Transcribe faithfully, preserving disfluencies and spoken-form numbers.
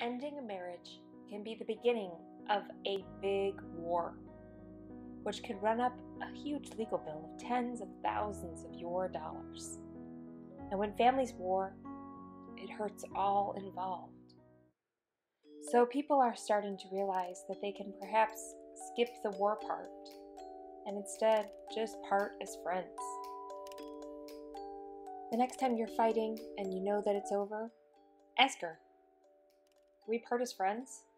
Ending a marriage can be the beginning of a big war, which could run up a huge legal bill of tens of thousands of your dollars. And when families war, it hurts all involved. So people are starting to realize that they can perhaps skip the war part and instead just part as friends. The next time you're fighting and you know that it's over, ask her, "We part as friends?"